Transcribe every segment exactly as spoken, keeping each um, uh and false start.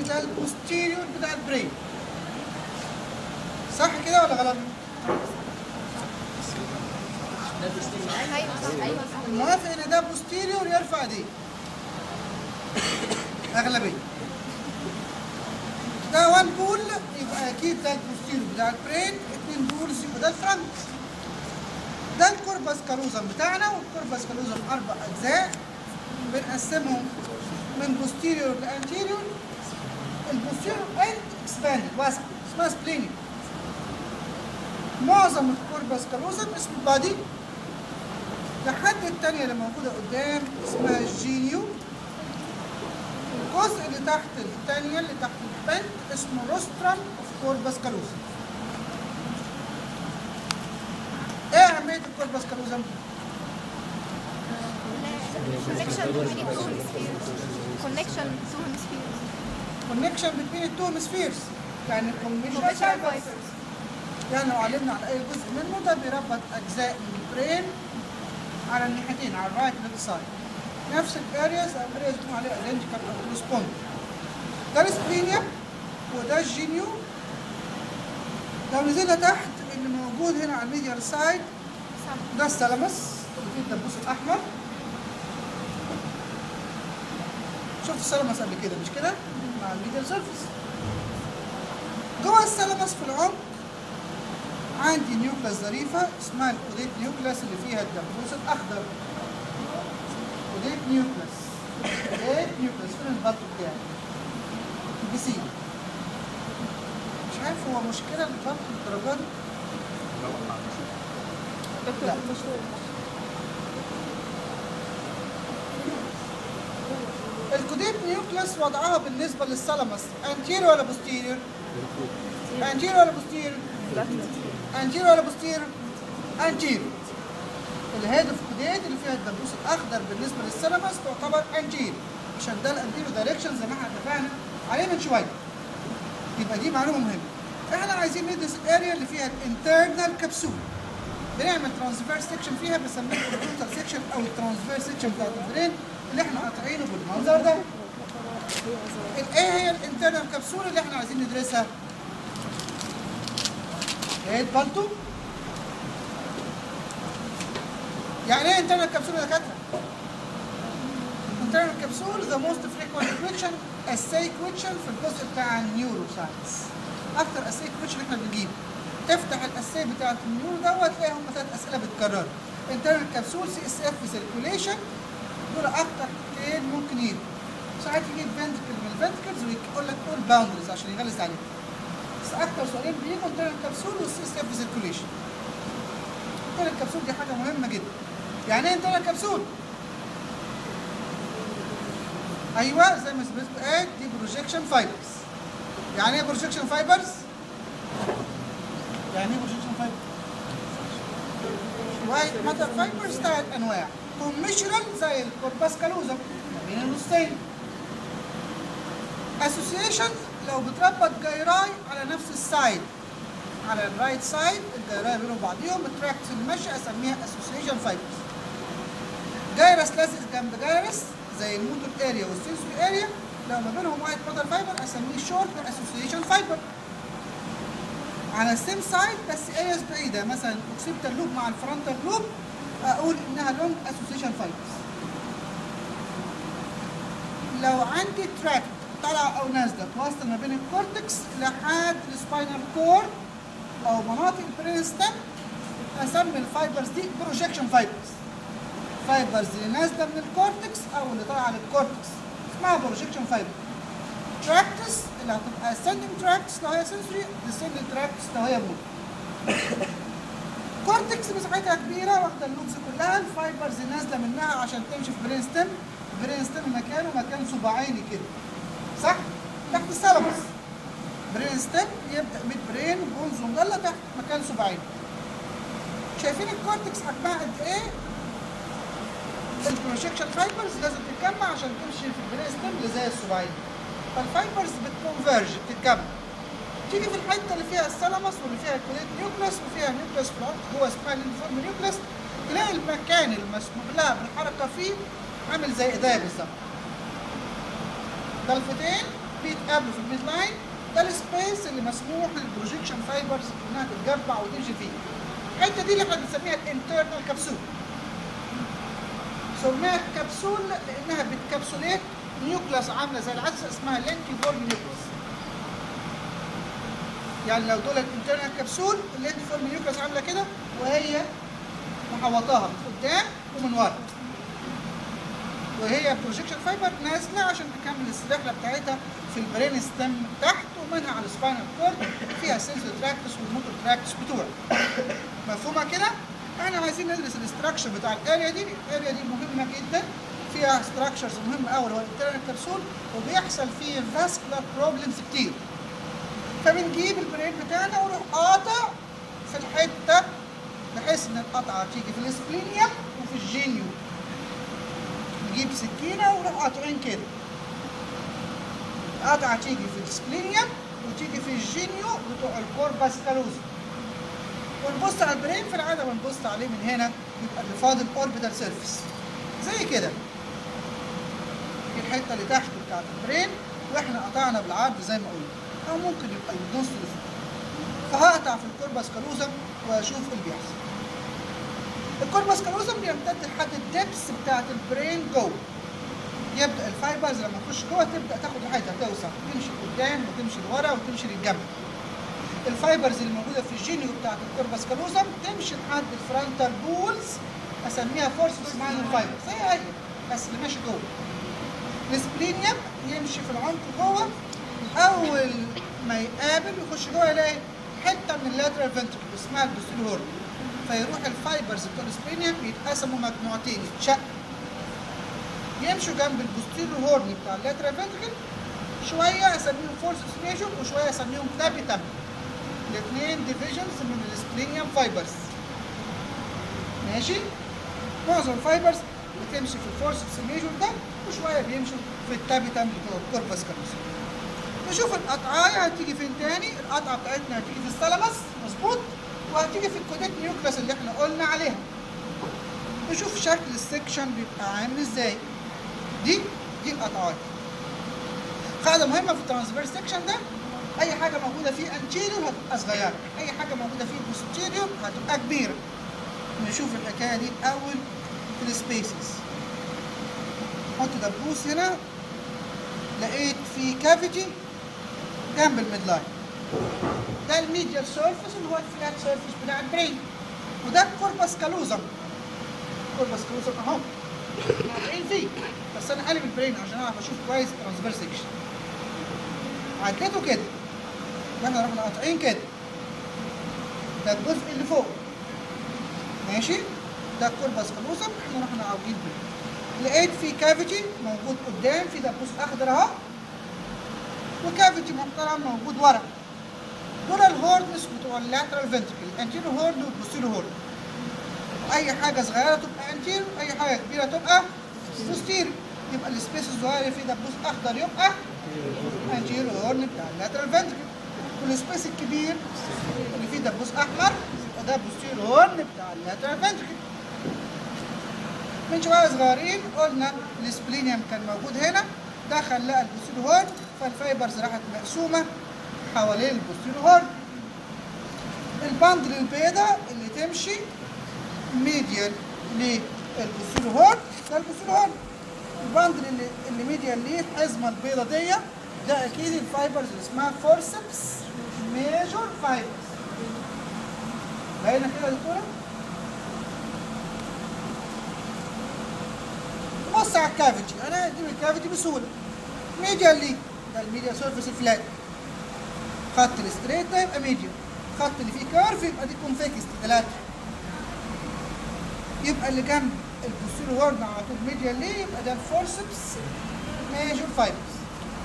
ده البوستيريور بتاع البرين. صح كده ولا غلط؟ الموافق ان ده بوستيريور يرفع ايديه. اغلبيه. ده وان بول يبقى اكيد ده البوستيريور بتاع البرين، اتنين بولز يبقى ده الفرونت. ده الكوربس كالوزم بتاعنا، والكوربس كالوزم اربع اجزاء بنقسمهم من بوستيريور لانتيريور. البوستيريور اند اكسباندد واسع اسمها سبلينيك. معظم الكوربس كالوزم اسمه بادي. لحد الثانيه اللي موجوده قدام اسمها الجينيو. الجزء اللي تحت الثانيه اللي تحت البنت اسمه روسترم اوف كوربس كالوزم. ايه اهميه الكوربس كالوزم؟ connection between two hemispheres. connection two hemispheres. connection between two hemispheres. يعني Combination fibers. يعني لو علمنا على اي جزء منه ده بيربط اجزاء من البرين على الناحيتين، على الرايت والليفت سايد. نفس الارياز او الارياز بنقول عليها ايدنتيكال او كورسبوند. ده السبلينيا وده الجينيو. لو نزلنا تحت اللي موجود هنا على الميديال سايد ده الثالاموس اللي فيه الدبوس الاحمر. شفت الثالاموس قبل كده مش كده؟ مع الميديال سيرفيس. جوه الثالاموس في العمق عندي نيوكلاس ظريفه اسمها الكوديت نيوكلاس اللي فيها الدبوس الاخضر. كوديت نيوكلاس. كوديت نيوكلاس فين البلط بتاعي؟ البي سي. مش عارف هو مشكله البلط بالدرجه دي؟ لا. الكوديت نيوكلاس وضعها بالنسبه للثالاموس انتيريور ولا بوستيريور؟ انتيريور ولا بوستيريور؟ انتيريور ولا بوستيريور؟ انتيريور. الهيد كوديت اللي فيها الدبوس الاخضر بالنسبه للثالاموس تعتبر انتيريور عشان ده الانتيريور دايركشن زي ما احنا اتفقنا عليه من شويه. يبقى دي معلومه مهمه. احنا عايزين ندرس الاريا اللي فيها الانترنال كبسول. بنعمل ترانسفيرس سيكشن فيها بنسميه البروتال سيكشن او الترانسفيرس سيكشن بتاعت البرين اللي احنا قاطعينه بالمنظر ده. ايه هي الانترنال كبسول اللي احنا عايزين ندرسها؟ ايه بالتو؟ يعني ايه انترنال كبسول يا دكاتره؟ انترنال كبسول ذا موست فريكوينت كويشن اساي كويشن في الجزء بتاع النيورو ساينس. اكتر اساي كويشن احنا بنجيبه. تفتح الاساي بتاعت النيورو دوت تلاقي هم ثلاث اسئله بتكرروا. انترنال كبسول سي اس اف سيركوليشن دول اكتر حاجتين ممكن يجوا. ساعات يجيب فنتكل من الفنتكلز ويقول لك اول باوندرز عشان يغلس عليهم. بس اكتر سؤالين بيجوا انترنال كبسول والسي اس اف سيركوليشن. انترنال كبسول دي حاجه مهمه جدا. يعني ايه انترنال كبسول؟ ايوه زي ما سمعت قال دي بروجيكشن فايبرز. يعني ايه بروجيكشن فايبرز؟ يعني ايه بروجيكشن فايبرز؟ وايت ماتر فايبرز ثلاث انواع. كوميشنال زي الكوربس كالوزم ما بين النصين. اسوسيشن لو بتربط جيراي على نفس السايد. على الرايت سايد الجيراي بينهم بعضيهم التراكتس المشي اسميها اسوسيشن فايبرز. جايرس لازق جنب جايرس زي الموتور اريا والسنسوري اريا لو ما بينهم وايت ماتر فايبر اسميه شورت اسوسيشن فايبر. على السيم سايد بس ارياز بعيده مثلا الاوكسيبتال لوب مع الفرونتال لوب اقول انها لونج اسوسيشن فايبرز. لو عندي تراكت طالعه او نازله توصل ما بين الكورتكس لحد السباينال كورد او مناطق البرين ستيم اسمي الفايبرز دي بروجيكشن فايبرز. فايبرز اللي نازله من الكورتكس او اللي طالعه للكورتكس اسمها بروجيكشن فايبر. تراكتس اللي هتبقى ascending تراكتس لو هي سنسوري، descending تراكتس لو هي موتور. كورتكس مساحتها كبيره واخده اللوبس كلها، الفايبرز نازله منها عشان تمشي في برين ستيم. برين ستيم مكانه مكان صباعيني كده صح؟ تحت الثالاموس. برين ستيم يبدا ميد برين بونز ومجله تحت مكان صباعيني. شايفين الكورتكس حجمها قد ايه؟ البروجيكشن فايبرز لازم تتجمع عشان تمشي في البرين ستيم اللي زي الصباعين. فالفايبرز بتكونفيرج بتتجمع. تيجي في الحته اللي فيها الثالاموس واللي فيها الكوليت نيوكلاس وفيها نيوكلاس في العمق جوه اسمها الانفورم نيوكلاس، تلاقي المكان المسموح لها بالحركه فيه عامل زي ايديا بالظبط. ضلفتين بيتقابلوا في الميد لاين، ده السبيس اللي مسموح للبروجيكشن فايبرز انها تتجمع وتمشي فيه. الحته دي اللي احنا بنسميها الانترنال كبسول. سميها كبسول لانها بتكبسوليت نيوكلاس عامله زي العدسه اسمها لينتيفورم نيوكلاس. يعني لو دول الانترنال كبسول، اللينتيفورم نيوكلاس عامله كده وهي محوطاها من قدام ومن ورا. وهي بروجيكشن فايبر نازله عشان تكمل الرحله بتاعتها في البرين ستيم تحت، ومنها على السباينال كورد فيها سنسور تراكتس والموتور تراكتس بتوعها. مفهومه كده؟ احنا عايزين ندرس الاستراكشر بتاع الاريا دي، الاريا دي مهمه جدا، فيها ستراكشرز مهمه قوي اللي هو الانترنال كبسول، وبيحصل فيه فاسكولار بروبلمز كتير. فبنجيب البرين بتاعنا ونروح قاطع في الحته بحيث ان القطعه تيجي في السبلينيوم وفي الجينيو. نجيب سكينه ونروح قاطعين كده. القطعه تيجي في السبلينيوم وتيجي في الجينيو بتوع الكوربس كالوزم. ونبص على البرين في العاده بنبص عليه من هنا، يبقى اللي فاضل اوربيتال سيرفيس زي كده. دي الحته اللي تحت بتاعت البرين واحنا قطعنا بالعرض زي ما قلنا، او ممكن يبقى النص اللي فوق. فهقطع في الكوربس كالوزم واشوف ايه اللي بيحصل. الكوربس كالوزم بيمتد لحد الدبس بتاعت البرين جوه. يبدا الفايبرز لما تخش جوه تبدا تاخد راحتها، توسع، تمشي لقدام وتمشي لورا وتمشي للجنب. الفايبرز اللي موجوده في الجينيو بتاعت الكوربس كالوزم تمشي لحد الفرونتال بولز، اسميها فورسبس ماينر فايبر زي هي بس اللي ماشي جوه. السبلينيوم يمشي في العمق جوه، اول ما يقابل يخش جوه يلاقي حته من اللاترال فنتركل اسمها البوستيريور هورن، فيروح الفايبرز بتوع السبلينيوم يتقسموا مجموعتين، يتشقوا يمشوا جنب البوستيريور هورن بتاع اللاترال فنتركل، شويه اسميهم فورسبس ميجور وشويه اسميهم تابيتم. الاثنين ديفيجنز من السبلينيوم فايبرز. ماشي؟ معظم الفايبرز بتمشي في الفورسبس ميجور ده وشويه بيمشوا في التابيتم بتوع الكوربس كالوزم. نشوف القطعايه هتيجي فين تاني. القطعه بتاعتنا هتيجي في الثالاموس مظبوط، وهتيجي في الكوديك نيوكلاس اللي احنا قلنا عليها. نشوف شكل السكشن بيبقى عامل ازاي. دي دي القطعات. قاعده مهمه في الترانسفيرس سكشن ده، اي حاجه موجوده فيه انتيريور هتبقى صغيره، اي حاجه موجوده فيه بوستيريور هتبقى كبيره. نشوف الحكايه دي الاول في السبيسز. حط دبوس هنا، لقيت في كافيتي جنب الميد لاين. ده الميديال سيرفيس اللي هو الفلات سيرفيس بتاع البرين، وده الكوربس كالوزم. الكوربس كالوزم اهو البرين فيه، بس انا قلب البرين عشان اعرف اشوف كويس الترانسفيرس سكشن. عديته كده، واحنا رحنا قاطعين كده. ده الجزء اللي فوق ماشي، ده الكوربس كالوزم احنا رحنا عاوجين بيه. لقيت في كافيتي موجود قدام، في دبوس اخضر اهو، وكافيتي محترم موجود ورا. دول الهورنز بتوع اللاترال فنتركل، الانتيرو هورن والبوستيرو هورن. اي حاجه صغيره تبقى انتيرو، اي حاجه كبيره تبقى بوستيرو. يبقى السبيس الصغير فيه دبوس اخضر يبقى انتيرو هورن بتاع اللاترال فنتركل، والسبيس الكبير اللي فيه دبوس احمر يبقى ده بوستيرو هورن بتاع اللاترال فنتركل. من شويه صغيرين قلنا السبلينيوم كان موجود هنا، دخل لقى البوستيرو هورن، فالفايبرز راحت مقسومه حوالين البوستيرو هورن. الباندل البيضاء اللي تمشي ميديال للبوستيرو هورن ده البوستيرو هورن. الباندل اللي, اللي ميديال ليه الحزمه البيضاء دي، ده اكيد الفايبرز اللي اسمها فورسبس ميجور فايبرز. باينه كده يا دكتوره؟ بص على الكافيتي، انا اجيب الكافيتي بسهوله. ميديال ليه ده الميديال سيرفيس الفلات، خط الستريت ده يبقى ميديال، خط اللي فيه كيرف يبقى دي كونفكس ثلاثه. يبقى اللي جنب البوستيريور هورن على طول ميديال ليه يبقى ده الفورسبس ميجور فايبرز.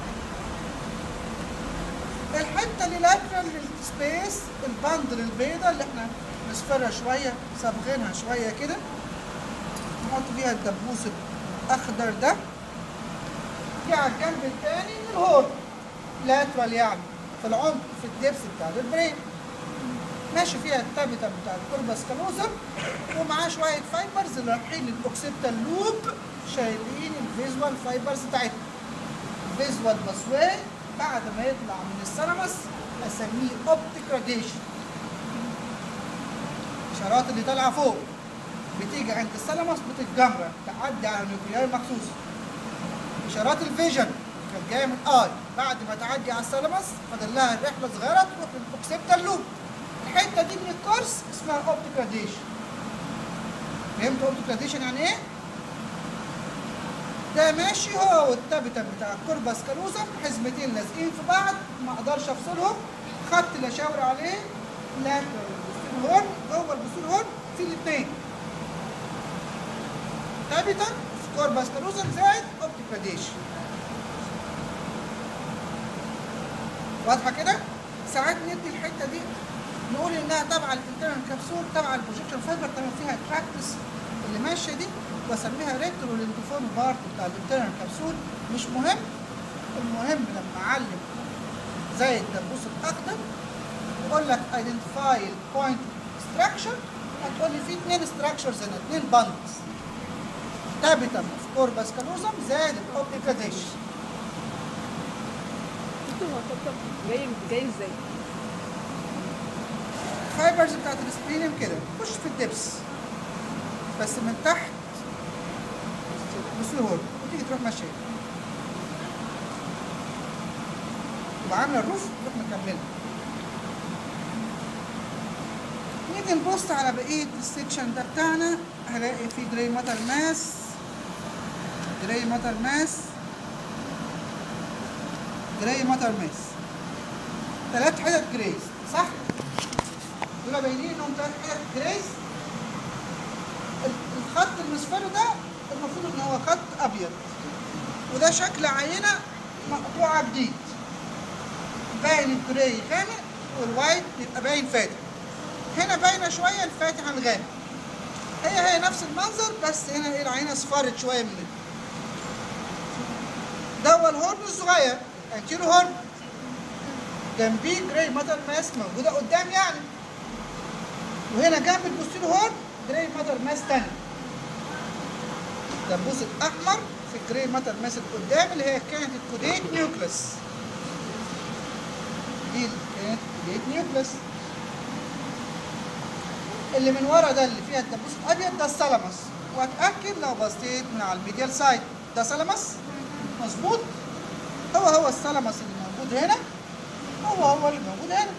الحته اللي لاترال للسبيس الباندل البيضاء اللي احنا نصفرها شويه صابغينها شويه كده، نحط فيها الدبوس الاخضر ده. دي على الجنب الثاني من الهورن لاترال، يعني في العمق في الدبس بتاع البرين. ماشي فيها التابيتم بتاع الكوربس كالوزم، ومعاه شويه فايبرز اللي رايحين للاوكسيبتال لوب، شايلين الفيزوال فايبرز بتاعتنا. فيزوال باسواي بعد ما يطلع من الثالاموس اسميه اوبتيك راديشن. الاشارات اللي طالعه فوق بتيجي عند الثالاموس بتتجمر تعدي على النيوكليار مخصوص. اشارات الفيجن كانت جايه من اي بعد ما تعدي على الثالاموس فاضل لها رحله صغيره تروح للاوكسيبتال لوب. الحته دي من الكورس اسمها اوبتيك راديشن. فهمتوا اوبتيك راديشن يعني ايه؟ ده ماشي هو والتابتم بتاع الكوربس كالوزم حزمتين لازقين في بعض ما اقدرش افصلهم، خط اللي اشاور عليه لاترال البوستيريور هورن جوه البوستيريور هورن في الاثنين. تابتم في كوربس كالوزم زائد اوبتيك راديشن. واضحه كده؟ ساعات ندي الحته دي نقول انها تبع الانترنال كبسول تبع البروجيكشن فايبر تعمل فيها تراكتس اللي ماشيه دي واسميها ريكتور والانتيفون بارت بتاع الانترنال كبسول. مش مهم، المهم لما اعلم زي الدبوس الاخضر يقول لك ايدنتيفاي البوينت ستراكشر هتقول لي في اثنين ستراكشرز هنا اثنين باندز تابتم في كوربس كالوزم زائد الاوبتيك راديشن. جاي جاي ازاي؟ الفايبرز بتاعت السبلينيوم كده تخش في الدبس بس من تحت بسهوله وتيجي تروح ماشيه تبقى عامله الروف تروح مكمله. نيجي نبص على بقيه السكشن ده بتاعنا هلاقي فيه جراي ماتر ماس جراي ماتر ماس جراي ماتر ماس ثلاث حتت جريز صح؟ دول باينين انهم ثلاث حتت جريز. الخط المصفر ده المفروض ان هو خط ابيض وده شكل عينه مقطوعه جديد باين الجراي غامق والوايت بيبقى باين فاتح. هنا باينه شويه الفاتح عن الغامق. هي هي نفس المنظر بس هنا ايه العينه اصفرت شويه من هنا. ده هو الهورن الصغير انتيرو هورن جنبيه جراي ماتر ماس موجوده قدام يعني. وهنا جنب البوستيرو هورن جراي ماتر ماس تاني. الدبوس الاحمر في الجراي ماتر ماس اللي قدام اللي هي كانت الكوديت نيوكلس. دي كانت الكوديت نيوكلس. اللي من ورا ده اللي فيها الدبوس الابيض ده الثالاموس. واتاكد لو بصيت من على الميديال سايد ده ثالاموس مظبوط. هو هو الثالاموس اللي موجود هنا هو هو اللي موجود هنا.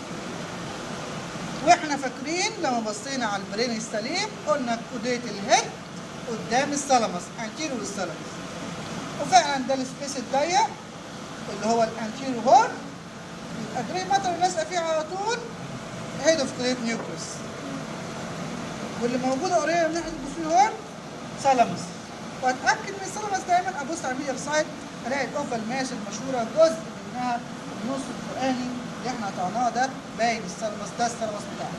واحنا فاكرين لما بصينا على البرين السليم قلنا كوديت الهيد قدام الثالاموس انتيرو للثالاموس. وفعلا ده السبيس الضيق اللي هو الانتيرو هورن يبقى جراي ماتر لازقه فيه على طول هيد اوف كوديت نيوكليس. واللي موجوده قريبه من ناحيه البوستيريور هورن ثالاموس. واتاكد من الثالاموس دايما ابص على الميديال سايد الاقي الاوفال ماس المشهوره جزء منها النص الفوقاني اللي احنا قطعناه ده باين الثالاموس ده الثالاموس بتاعنا.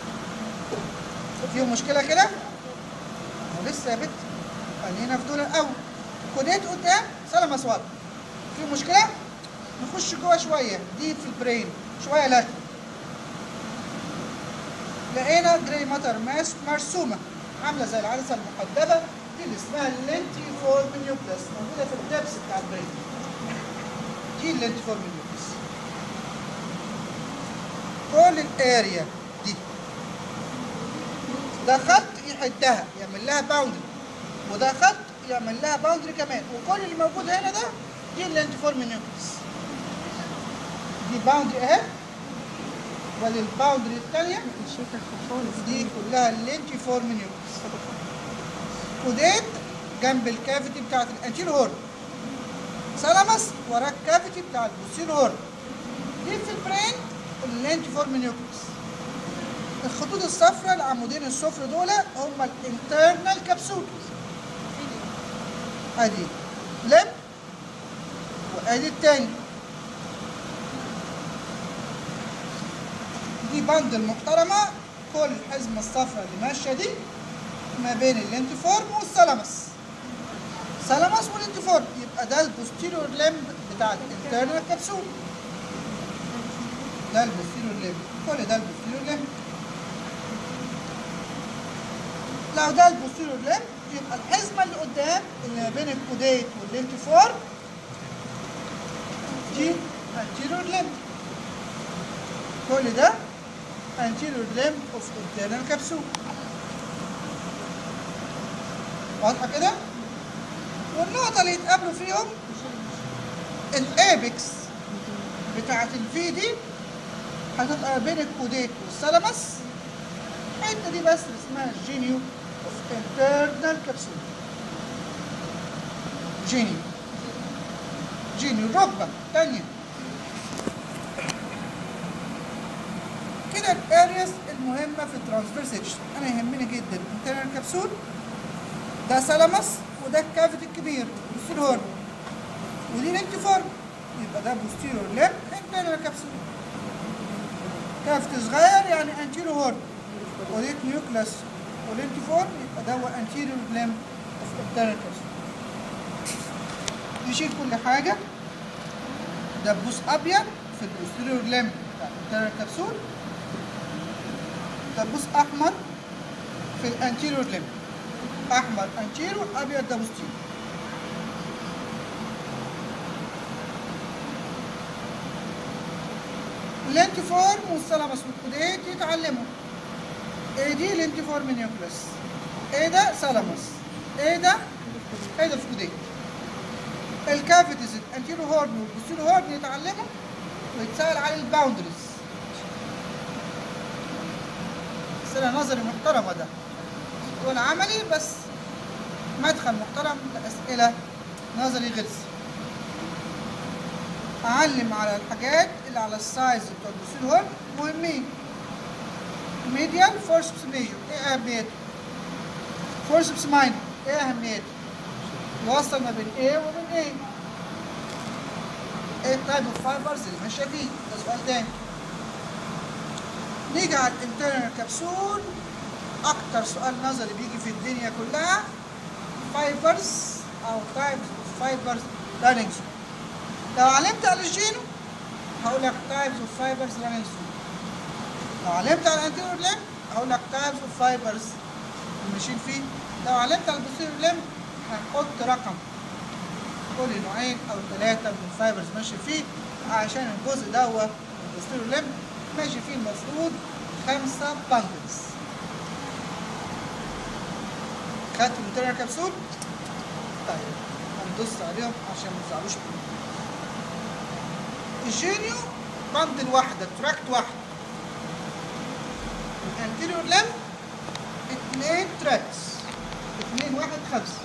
فيهم مشكله كده؟ هو لسه يا بت خلينا في دول الاول. كوديت قدام ثالاموس ورا. فيهم مشكله؟ نخش جوه شويه ديب في البرين شويه لاتر. لقينا جراي ماتر ماس مرسومه عامله زي العدسه المحدبه دي اللي اسمها اللينتيفورم نيوكليس موجوده في الدبس بتاع البرين. دي اللينتيفورم نيوكليس. كل الاريا دي ده خط يحدها يعمل لها باوندري وده خط يعمل لها باوندري كمان وكل اللي موجود هنا ده دي اللينتيفورم نيوكليس. دي باوندري اهي وللباوندري الثانيه دي كلها اللينتيفورم نيوكليس. كوديت جنب الكافيتي بتاعت الانتيرو هورن. ثالاموس وراه الكافيتي بتاع البوستيرو هورن. دي في البرين اللينتيفورم نيوكليس. الخطوط الصفراء العمودين الصفر دول هم الانترنال كبسول. ادي لب وادي التاني. دي باندل محترمه كل الحزمه الصفراء اللي ماشيه دي ما بين اللينتيفورم والثالاموس. ثالاموس واللينتيفورم يبقى ده البوستيريور لمب بتاع الانترنال كبسول. ده البوستيريور لمب كل ده البوستيريور لمب. لو ده البوستيريور لمب يبقى الحزمه اللي قدام اللي ما بين الكوديت واللينتيفورم دي anterior limb. كل ده anterior limb of internal capsule. واضحة كده؟ والنقطة اللي يتقابلوا فيهم الابكس بتاعت الفي دي هتبقى بين الكوديت والثالاموس. الحتة دي بس اسمها جينيو اوف انترنال كابسول. جينيو جينيو الركبة الثانية. كده الارياس المهمة في الترانسفير سيكشن. أنا يهمني جدا الانترنال كابسول، ده ثالاموس وده الكافيتي الكبير بوستيريور هورن، ودي لينتيفورم، يبقى ده بوستيريور ليم انترنال كابسول. كافيتي صغير يعني انتيريور هورن، وديت نيوكلاس ولينتيفورم، يبقى ده انتيريور ليم اوف انترنال كابسول. نشيل كل حاجة. ده بوس أبيض في البوستيريور ليم بتاع الانترنال كابسول، ده بوس أحمر في الانتيريور ليم. احمر انتيريور، ابيض ده بوستيريور. اللينتيفورم والثالاموس والكوديت يتعلموا. ايه دي لينتيفورم نيوكليس، ايه ده ثالاموس، ايه ده ايه ده في كوديت. الكافيتيز الانتيريور هورن والبوستيريور هورن يتعلموا ويتسأل على الباوندريز. أسئلة نظري محترمة، ده سؤال عملي بس مدخل محترم لأسئلة نظري غلس. أعلم على الحاجات اللي على السايز بتوع البوستيريور هورن مهمين. ميديال فورسبس ميجور ايه أهميته؟ فورسبس ماينور ايه أهميته؟ يوصل ما بين A وبين A. ايه تايب اوف فايبرز اللي ماشية فيه؟ ده سؤال تاني. نيجي على الانترنال كابسول. أكتر سؤال نظري بيجي في الدنيا كلها فايبرز أو تايبس اوف فايبرز رانينج ثرو. لو علمت على الجينو هقول لك تايبس اوف فايبرز رانينج ثرو. لو علمت على الانتيريور ليم هقول لك تايبس اوف فايبرز ماشيين فيه. لو علمت على البوستيريور ليم هنحط رقم، قول لي نوعين أو ثلاثة من الفايبرز ماشي فيه، عشان الجزء دوت البوستيريور ليم ماشي فيه المفروض خمسة باندلز. خدت الانترنال كابسول؟ طيب هندوس عليهم عشان ما تزعلوش مني. الجينيو باندل واحدة، تراكت واحدة. الانتيريور ليم اثنين تراكس، اثنين واحد خمسة.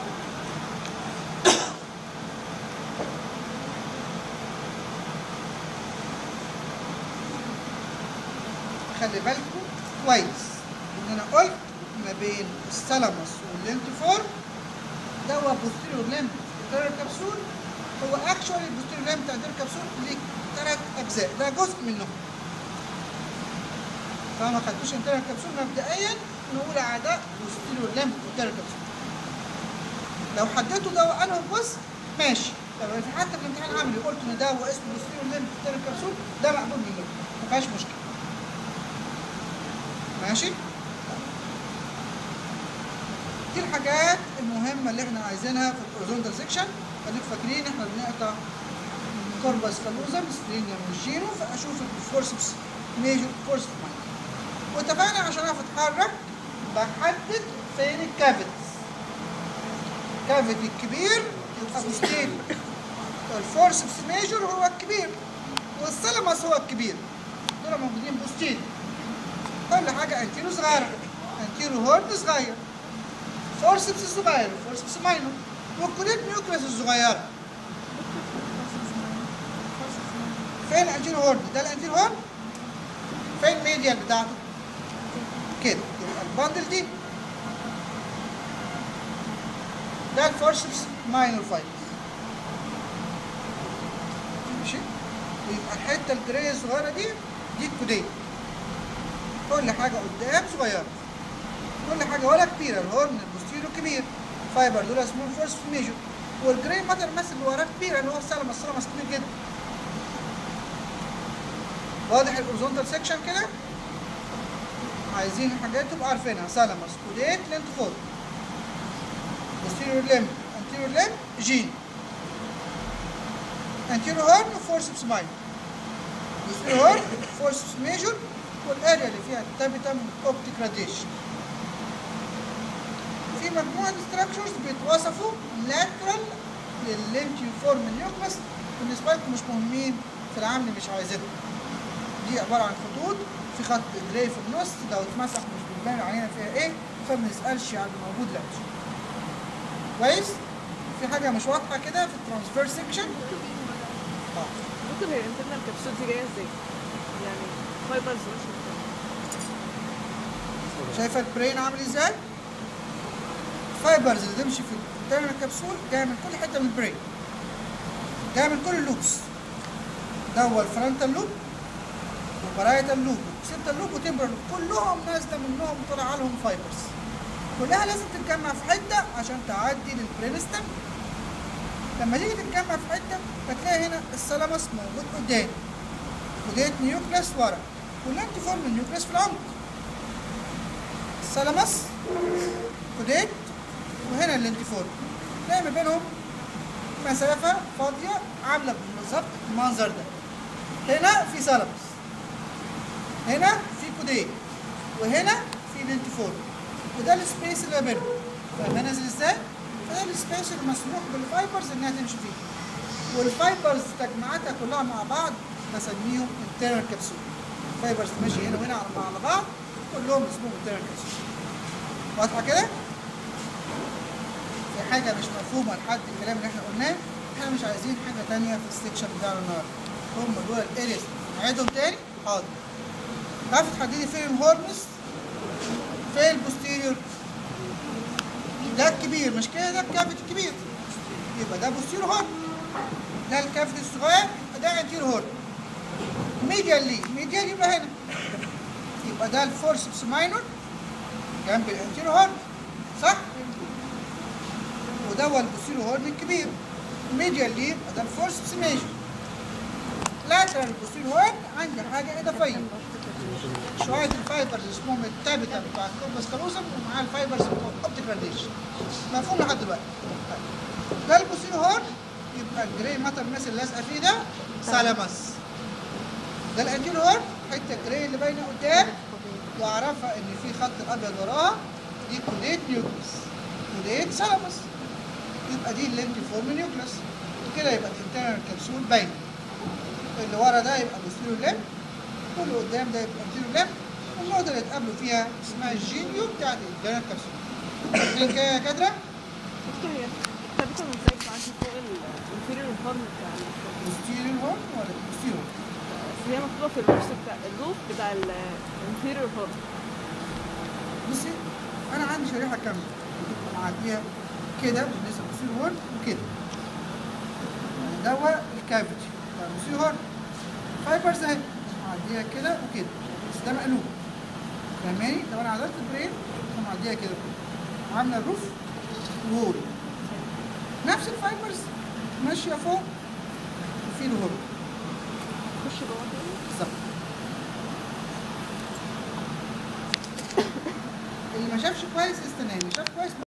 خلي بالكم كويس ان انا قلت ما بين الثالاموس واللينتيفورم ده هو بوستيريور ليم بتاع الكبسول. هو اكشوالي البوستيريور ليم بتاع الكبسول ليه ثلاث اجزاء، ده جزء منهم. فما خدتوش انترنال الكبسول مبدئيا نقول اعداء بوستيريور ليم بتاع الكبسول. لو حددتوا ده وانهم جزء ماشي. طب حتى في الامتحان العملي قلت ان ده هو اسمه بوستيريور ليم بتاع الكبسول، ده مقبول منكم ما فيهاش مشكله. ماشي؟ دي الحاجات المهمة اللي احنا عايزينها في الهوريزونتال سيكشن. خليكم فاكرين احنا بنقطع كوربس كالوزم سبلينيوم والجينو، فاشوف الفورسبس ميجور فورسبس ماينور. واتفقنا عشان اعرف اتحرك بحدد فين الكافيتيز. الكافيتي الكبير يبقى بوستيريور، الفورسبس ميجور هو الكبير والثالاموس هو الكبير، دول موجودين بوستيريور. كل حاجة انتيرو صغيرة، انتيرو هورن صغير، فورسبس صغير، فورسبس ماينور، والكوديت نيوكليس الصغيرة. فين الانتيرو هورن؟ ده الانتيرو هورن. فين الميديال بتاعته؟ كده، يبقى الباندل دي ده الفورسبس ماينور فايبرز. ماشي؟ ويبقى الحتة الجرية الصغيرة دي دي الكوديت. كل حاجة قدام صغيرة، كل حاجة ولا كبيرة. الهورن البوستيريور كبير، فايبر دول اسمهم فورس ميجور، والجراي ماتر ماسل اللي وراه كبيرة اللي هو الثالاموس. الثالاموس كبير جدا. واضح الهوريزونتال سيكشن كده؟ عايزين الحاجات تبقوا عارفينها. ثالاموس، كوديت، لينتيفورم، بوستيريور ليم، انتيريور ليم، جين. anterior horn وفورسبس minor. posterior horn فورسبس major والاريا اللي فيها التابيتم اوبتيك راديشن. في مجموعة ستراكشرز بيتوصفوا lateral لللينتيفورم نيوكلس، بالنسبة لكم مش مهمين في العمل، مش عايزينهم. دي عبارة عن خطوط في خط جراي في النص، لو اتمسح مش بنبان علينا فيها ايه، فما نسألش عن الموجود لاتش. كويس؟ في حاجة مش واضحة كده في الترانسفير سيكشن؟ اه دكتور هي الانترنال كبسول دي جايه ازاي؟ يعني فايبرز مش شايفة البرين عامل ازاي؟ الفايبرز اللي تمشي في الانترنال كبسول جاية من كل حتة من البرين. جاية من كل اللوبس. ده هو الفرونتال لوب وبرايتال لوب وسيبتال لوب وتمبرال لوب، كلهم نازلة منهم طلع لهم فايبرز. كلها لازم تتجمع في حتة عشان تعدي للبرينستم. لما تيجي تتجمع في حتة هتلاقي هنا الثالاموس موجود قدام، وديت نيوكليس ورا، واللانتيفورم النيوكليس في العمق. الثالاموس وديت وهنا اللانتيفورم، تلاقي ما بينهم مسافة فاضية عاملة بالظبط المنظر ده. هنا في ثالاموس، هنا في كوديت، وهنا في لانتيفورم، وده السبيس اللي بينهم. فاهم نازل ازاي؟ فده السبيس اللي مسموح بالفايبرز انها تمشي فيه. والفايبرز تجمعاتها كلها مع بعض بسميهم انترنال كبسول. الفايبرز ماشي هنا وهنا على بعض كلهم اسمهم انترنال كبسول. واضحة كده؟ في حاجة مش مفهومة لحد الكلام اللي احنا قلناه؟ احنا مش عايزين حاجة تانية في السكشن بتاعنا النهارده. هم دول الارياز. نعيدهم تاني؟ حاضر. تعرفي تحددي فين الهورنس؟ فين البوستيريور؟ ده الكبير مش كده، ده الكافيتي الكبير. يبقى ده بوستيريور هورن. ده الكافيتي الصغير، ده انتيريور هورن. ميديال ليه؟ ميديال يبقى هنا. يبقى ده الفورسبس ماينور جنب الانتيريور هورن. صح؟ وده هو البوستيريور هورن الكبير. ميديال ليه؟ يبقى ده الفورسبس ميجر. لاترال البوستيريور هورن عندي حاجة إضافية. شوية الفايبرز اسمهم التابيتال بتاع الكوربس كالوسم ومعاه الفايبرز بتوع الاوبتيك راديشن. مفهوم لحد دلوقتي؟ ده البوستيريور هورن، يبقى الجراي ماتر الناس اللي لازقة فيه ده ثالاموس. ده الانتيريور هورن، الحتة الجراي اللي باينة قدام واعرفها ان في خط ابيض وراها، دي كوديت نيوكليس. كوديت ثالاموس. يبقى دي اللينتيفورم نيوكليس. وكده يبقى الانترنال كبسول باينة. اللي ورا ده يبقى بوستيريور ليمب، واللي قدام ده يبقى انتيريور ليمب، والنقطة اللي اتقابلوا فيها اسمها الجينيو بتاعت الانترنال كبسول. فاكرين كده يا كادرة؟ دكتور هي التابيتم ازاي بتبقى عندي فوق الانفيريور هورن بتاع بوستيريور هورن ولا بوستيريور؟ هي مكتوبة في الروف بتاع الروف بتاع الانفيريور هورن. بصي أنا عندي شريحة كاملة معديها كده بالنسبة للبوستيريور هورن وكده. يعني دوت الكافيتي بتاع البوستيريور هورن. فايبرز اهي معديها كده وكده، بس ده مقلوب. فاهماني؟ لو أنا عدلت البرين أنا معديها كده وكده. عاملة الروف وهول. نفس الفايبرز ماشية فوق وفي الهورن. خش جوه تاني. بالظبط. اللي ما شافش كويس استناني، شاف كويس